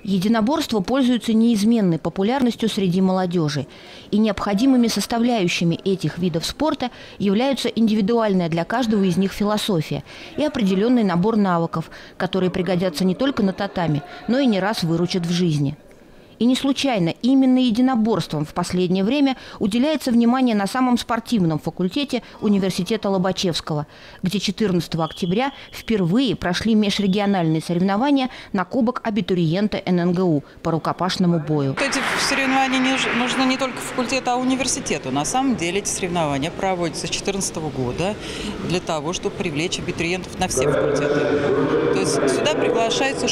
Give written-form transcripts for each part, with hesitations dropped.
Единоборства пользуются неизменной популярностью среди молодежи. И необходимыми составляющими этих видов спорта являются индивидуальная для каждого из них философия и определенный набор навыков, которые пригодятся не только на татами, но и не раз выручат в жизни. И не случайно именно единоборствам в последнее время уделяется внимание на самом спортивном факультете университета Лобачевского, где 14 октября впервые прошли межрегиональные соревнования на Кубок абитуриента ННГУ по рукопашному бою. Эти соревнования нужны не только факультету, а университету. На самом деле эти соревнования проводятся с 2014 года для того, чтобы привлечь абитуриентов на все факультеты. То есть сюда приглашаются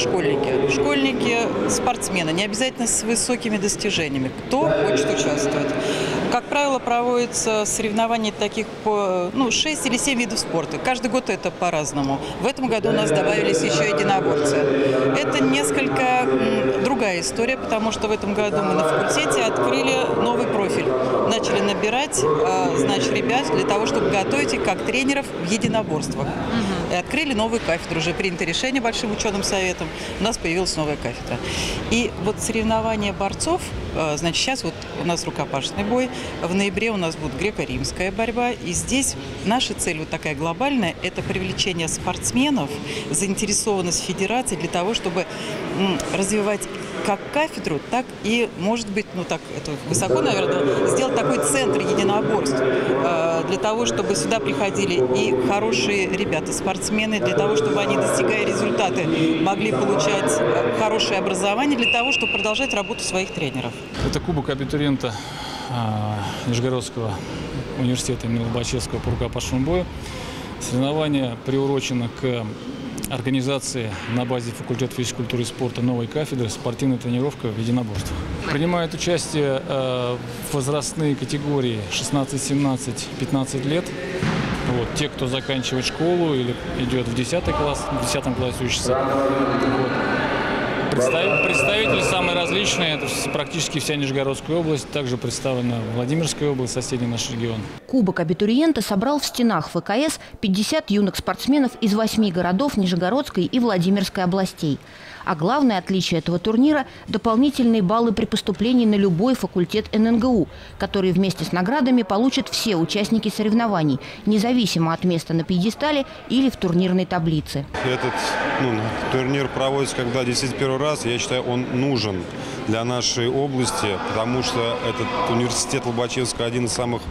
школьники, спортсмены, не обязательно с высокими достижениями, кто хочет участвовать. Как правило, проводятся соревнования таких по 6 или 7 видов спорта. Каждый год это по-разному. В этом году у нас добавились еще единоборцы. Это несколько другая история, потому что в этом году мы на факультете открыли новый профиль. Начали набирать, ребят для того, чтобы готовить их как тренеров в единоборствах. И открыли новую кафедру. Уже принято решение Большим ученым советом. У нас появилась новая кафедра. И вот соревнования борцов, сейчас вот у нас рукопашный бой, в ноябре у нас будет греко-римская борьба. И здесь наша цель вот такая глобальная – это привлечение спортсменов, заинтересованность федерации для того, чтобы развивать как кафедру, так и, может быть, это высоко, наверное, сделать такой центр единоборств для того, чтобы сюда приходили и хорошие ребята, спортсмены, для того, чтобы они, достигая результаты, могли получать хорошее образование, для того, чтобы продолжать работу своих тренеров. Это Кубок абитуриента Нижегородского университета имени Лобачевского по рукопашному бою. Соревнование приурочено к организации на базе факультета физической культуры и спорта новой кафедры «Спортивная тренировка в единоборствах». Принимают участие возрастные категории 16, 17, 15 лет. Те, кто заканчивает школу или идет в 10 класс, в 10 классе учится. Представители самые различные, это практически вся Нижегородская область, также представлена Владимирская область, соседний наш регион. Кубок абитуриента собрал в стенах ФКС 50 юных спортсменов из 8 городов Нижегородской и Владимирской областей. А главное отличие этого турнира – дополнительные баллы при поступлении на любой факультет ННГУ, которые вместе с наградами получат все участники соревнований, независимо от места на пьедестале или в турнирной таблице. Этот турнир проводится, когда действительно первый раз, я считаю, он нужен для нашей области, потому что этот университет Лобачевского один из самых,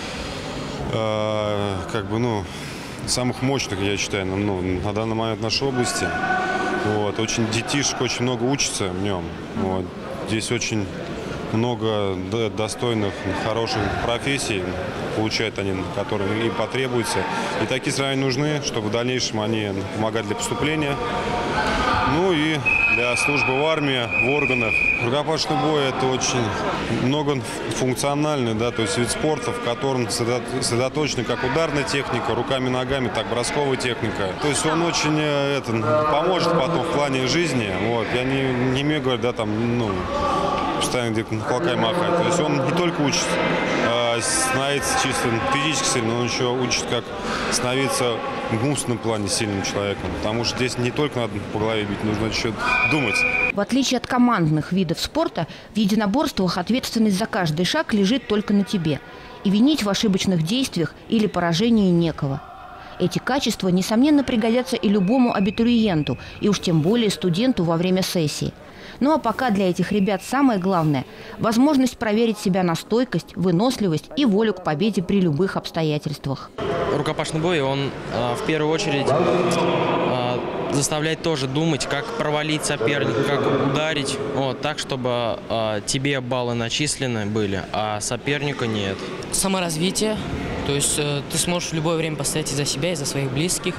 самых мощных, я считаю, на данный момент в нашей области. Очень детишек, очень много учится в нем. Здесь очень много достойных, хороших профессий получают они, которые им потребуются. И такие соревнования нужны, чтобы в дальнейшем они помогали для поступления. И для службы в армии, в органах. Рукопашный бой – это очень многофункциональный, то есть вид спорта, в котором сосредоточена как ударная техника, руками, ногами, так бросковая техника. То есть он очень поможет потом в плане жизни. Я не имею говорить, постоянно где-то кулаками махать. То есть он не только учит становиться чисто физически сильным, но он еще учит, как становиться в умственном плане сильным человеком. Потому что здесь не только надо по голове бить, нужно еще думать. В отличие от командных видов спорта, в единоборствах ответственность за каждый шаг лежит только на тебе. И винить в ошибочных действиях или поражении некого. Эти качества, несомненно, пригодятся и любому абитуриенту, и уж тем более студенту во время сессии. А пока для этих ребят самое главное – возможность проверить себя на стойкость, выносливость и волю к победе при любых обстоятельствах. Рукопашный бой, он в первую очередь заставляет тоже думать, как провалить соперника, как ударить, так, чтобы тебе баллы начислены были, а соперника нет. Саморазвитие, то есть ты сможешь в любое время постоять и за себя, и за своих близких.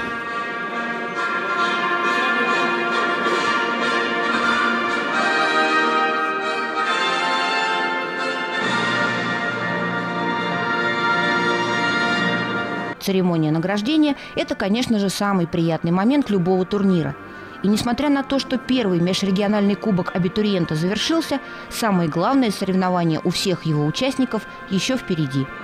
Церемония награждения – это, конечно же, самый приятный момент любого турнира. И несмотря на то, что первый межрегиональный кубок абитуриента завершился, самые главные соревнования у всех его участников еще впереди.